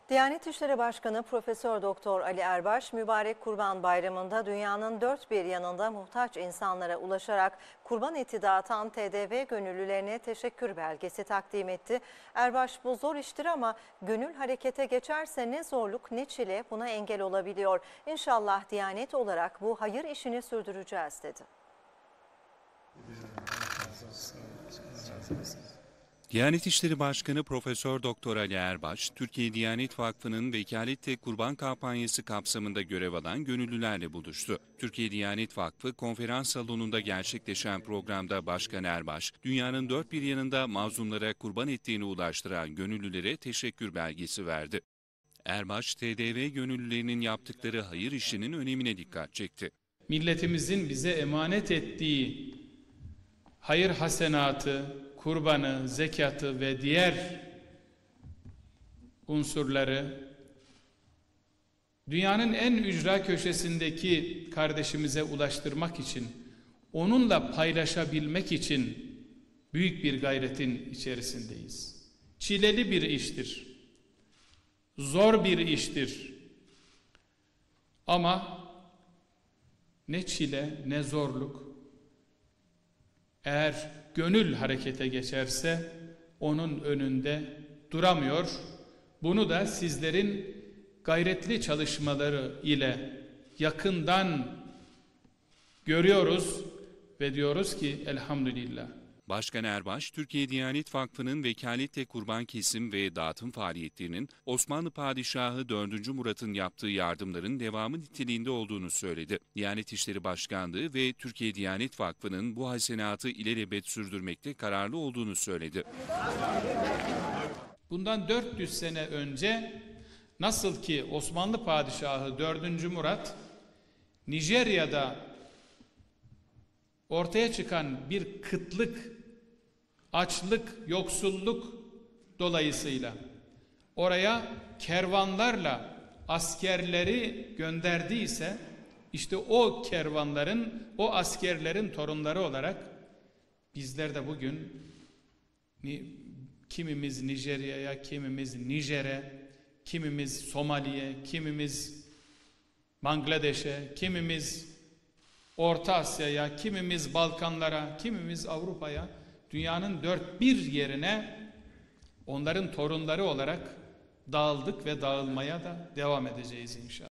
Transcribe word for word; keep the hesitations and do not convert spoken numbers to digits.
Diyanet İşleri Başkanı Profesör Doktor Ali Erbaş, mübarek Kurban Bayramı'nda dünyanın dört bir yanında muhtaç insanlara ulaşarak kurban eti dağıtan T D V gönüllülerine teşekkür belgesi takdim etti. Erbaş, bu zor iştir ama gönül harekete geçerse ne zorluk ne çile buna engel olabiliyor. İnşallah Diyanet olarak bu hayır işini sürdüreceğiz dedi. Diyanet İşleri Başkanı Profesör Doktor Ali Erbaş, Türkiye Diyanet Vakfı'nın Vekaletle Kurban kampanyası kapsamında görev alan gönüllülerle buluştu. Türkiye Diyanet Vakfı konferans salonunda gerçekleşen programda Başkan Erbaş, dünyanın dört bir yanında mazlumlara kurban ettiğini ulaştıran gönüllülere teşekkür belgesi verdi. Erbaş, T D V gönüllülerinin yaptıkları hayır işinin önemine dikkat çekti. Milletimizin bize emanet ettiği hayır hasenatı, kurbanı, zekatı ve diğer unsurları dünyanın en ücra köşesindeki kardeşimize ulaştırmak için, onunla paylaşabilmek için büyük bir gayretin içerisindeyiz. Çileli bir iştir, zor bir iştir ama ne çile ne zorluk, eğer gönül harekete geçerse onun önünde duramıyor. Bunu da sizlerin gayretli çalışmaları ile yakından görüyoruz ve diyoruz ki elhamdülillah. Başkan Erbaş, Türkiye Diyanet Vakfı'nın vekaletle kurban kesim ve dağıtım faaliyetlerinin Osmanlı Padişahı dördüncü Murat'ın yaptığı yardımların devamı niteliğinde olduğunu söyledi. Diyanet İşleri Başkanlığı ve Türkiye Diyanet Vakfı'nın bu hasenatı ilelebet sürdürmekte kararlı olduğunu söyledi. Bundan dört yüz sene önce nasıl ki Osmanlı Padişahı dördüncü Murat Nijerya'da ortaya çıkan bir kıtlık, açlık, yoksulluk dolayısıyla oraya kervanlarla askerleri gönderdiyse, işte o kervanların, o askerlerin torunları olarak bizler de bugün kimimiz Nijerya'ya, kimimiz Nijer'e, kimimiz Somali'ye, kimimiz Bangladeş'e, kimimiz Orta Asya'ya, kimimiz Balkanlara, kimimiz Avrupa'ya, dünyanın dört bir yerine onların torunları olarak dağıldık ve dağılmaya da devam edeceğiz inşallah.